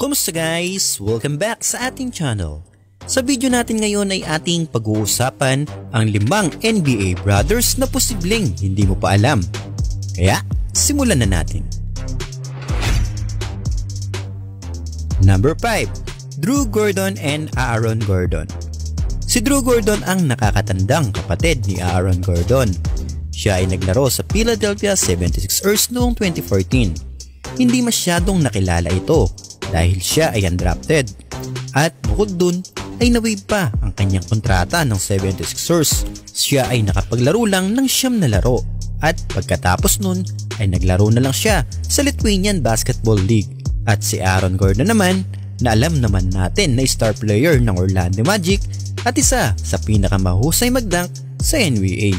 Kumusta guys? Welcome back sa ating channel. Sa video natin ngayon ay ating pag-uusapan ang 5 NBA brothers na posibleng hindi mo pa alam. Kaya, simulan na natin. Number 5. Drew Gordon and Aaron Gordon. Si Drew Gordon ang nakakatandang kapatid ni Aaron Gordon. Siya ay naglaro sa Philadelphia 76ers noong 2014. Hindi masyadong nakilala ito dahil siya ay undrafted. At bukod dun ay na-waive pa ang kanyang kontrata ng 76ers. Siya ay nakapaglaro lang ng 9 na laro at pagkatapos nun ay naglaro na lang siya sa Lithuanian Basketball League. At si Aaron Gordon naman na alam naman natin na star player ng Orlando Magic at isa sa pinakamahusay mag-dunk sa NBA.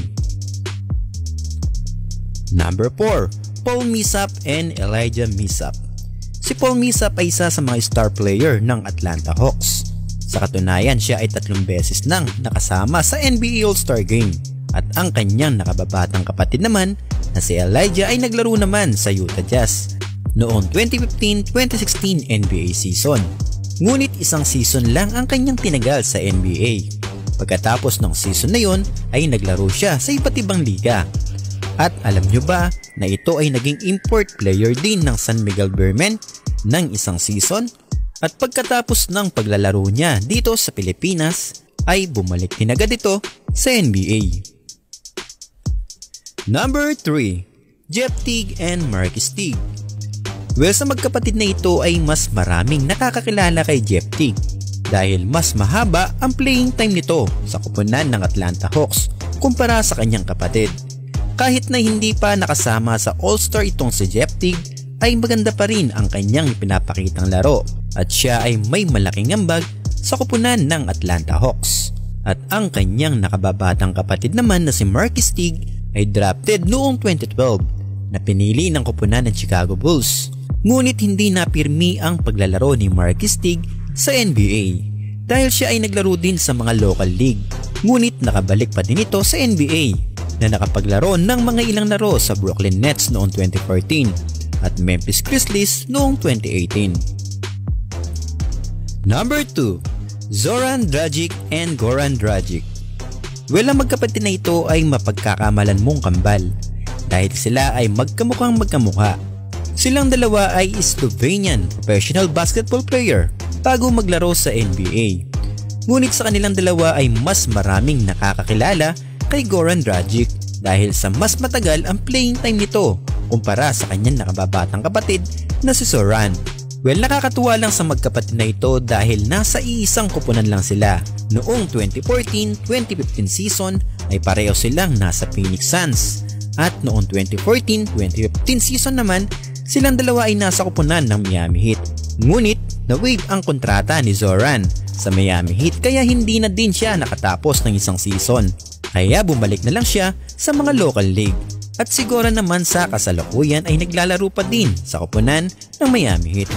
Number 4. Paul Millsap and Elijah Millsap. Si Paul Millsap ay isa sa mga star player ng Atlanta Hawks. Sa katunayan, siya ay 3 beses nang nakasama sa NBA All-Star Game. At ang kanyang nakababatang kapatid naman na si Elijah ay naglaro naman sa Utah Jazz noong 2015-2016 NBA season. Ngunit isang season lang ang kanyang tinagal sa NBA. Pagkatapos ng season na yon ay naglaro siya sa iba't ibang liga. At alam nyo ba na ito ay naging import player din ng San Miguel Bearmen ng isang season? At pagkatapos ng paglalaro niya dito sa Pilipinas ay bumalik din agad ito sa NBA. Number 3. Jeff Teague and Marcus Teague. Well, sa magkapatid na ito ay mas maraming nakakakilala kay Jeff Teague dahil mas mahaba ang playing time nito sa koponan ng Atlanta Hawks kumpara sa kanyang kapatid. Kahit na hindi pa nakasama sa All-Star itong si Jeff Teague ay maganda pa rin ang kanyang pinapakitang laro at siya ay may malaking ambag sa koponan ng Atlanta Hawks. At ang kanyang nakababatang kapatid naman na si Marcus Teague ay drafted noong 2012 na pinili ng koponan ng Chicago Bulls. Ngunit hindi napirmi ang paglalaro ni Marcus Teague sa NBA dahil siya ay naglaro din sa mga local league. Ngunit nakabalik pa din ito sa NBA na nakapaglaro ng mga ilang laro sa Brooklyn Nets noong 2014 at Memphis Grizzlies noong 2018. Number 2. Zoran Dragic and Goran Dragic. Well, ang magkapatid na ito ay mapagkakamalan mong kambal dahil sila ay magkamukhang magkamukha. Silang dalawa ay Slovenian professional basketball player bago maglaro sa NBA. Ngunit sa kanilang dalawa ay mas maraming nakakakilala kay Goran Dragic dahil sa mas matagal ang playing time nito kumpara sa kanyang nakababatang kapatid na si Zoran. Well, nakakatuwa lang sa magkapatid na ito dahil nasa iisang koponan lang sila. Noong 2014-2015 season ay pareho silang nasa Phoenix Suns at noong 2014-2015 season naman silang dalawa ay nasa koponan ng Miami Heat. Ngunit na-waive ang kontrata ni Zoran sa Miami Heat kaya hindi na din siya nakatapos ng isang season. Kaya bumalik na lang siya sa mga local league. At siguro naman sa kasalukuyan ay naglalaro pa din sa koponan ng Miami Heat.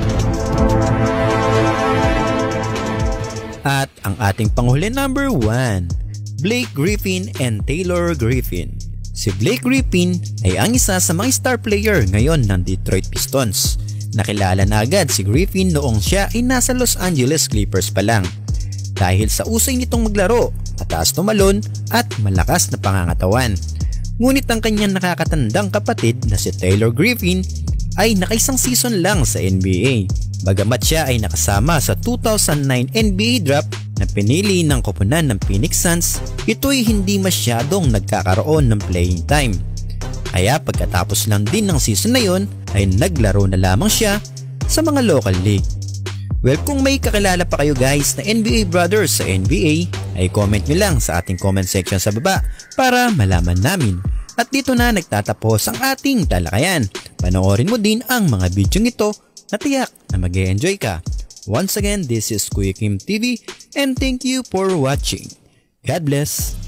At ang ating panghuli number 1, Blake Griffin and Taylor Griffin. Si Blake Griffin ay ang isa sa mga star player ngayon ng Detroit Pistons. Nakilala na agad si Griffin noong siya ay nasa Los Angeles Clippers pa lang. Dahil sa usay nitong maglaro, mataas tumalon at malakas na pangangatawan. Ngunit ang kanyang nakakatandang kapatid na si Taylor Griffin ay nakaisang season lang sa NBA. Bagamat siya ay nakasama sa 2009 NBA draft na pinili ng koponan ng Phoenix Suns, ito'y hindi masyadong nagkakaroon ng playing time. Kaya pagkatapos lang din ng season na yon ay naglaro na lamang siya sa mga local league. Well, kung may kakilala pa kayo guys na NBA brothers sa NBA, ay comment nyo lang sa ating comment section sa baba para malaman namin. At dito na nagtatapos ang ating talakayan. Panoorin mo din ang mga video ito na tiyak na mag-e-enjoy ka. Once again, this is Kuya Kim TV and thank you for watching. God bless!